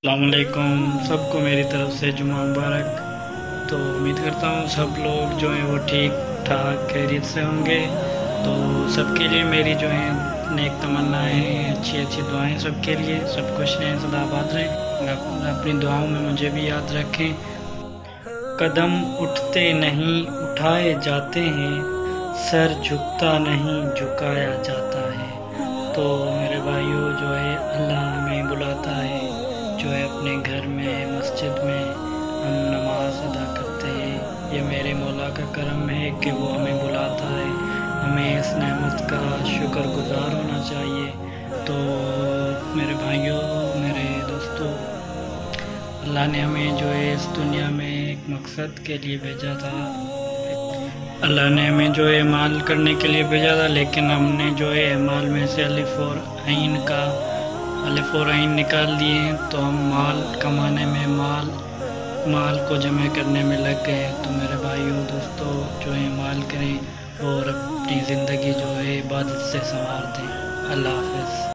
السلام علیکم، سب کو میری طرف سے جمعہ مبارک۔ تو امید کرتا ہوں سب لوگ جو ہیں وہ ٹھیک ٹھاک خیریت سے ہوں گے۔ تو سب کے لیے میری جو ہیں نیک تمنائیں ہیں، اچھی اچھی دعائیں سب کے لیے، سب خوش رہیں، سدا آباد رہیں، اپنی دعاؤں میں مجھے بھی یاد رکھیں۔ قدم اٹھتے نہیں اٹھائے جاتے ہیں، سر جھکتا نہیں جھکایا جاتا ہے۔ تو میرے بھائیوں، جو ہے اللہ ہمیں بلاتا ہے، جو ہے اپنے گھر میں مسجد میں ہم نماز ادا کرتے ہیں۔ یہ میرے مولا کا کرم ہے کہ وہ ہمیں بلاتا ہے، ہمیں اس نعمت کا شکر گزار ہونا چاہیے۔ تو میرے بھائیوں، میرے دوستوں، اللہ نے ہمیں جو ہے اس دنیا میں ایک مقصد کے لیے بھیجا تھا۔ اللہ نے ہمیں جو ہے اعمال کرنے کے لیے بھیجا تھا، لیکن ہم نے جو ہے اعمال میں سے الف اور عین نکال دیے ہیں، تو ہم مال کمانے میں مال کو جمع کرنے میں لگ گئے۔ تو میرے بھائیوں دوستوں، جو ہے مال کریں اور اپنی زندگی جو ہے عبادت سے سنوار دیں۔ اللہ حافظ۔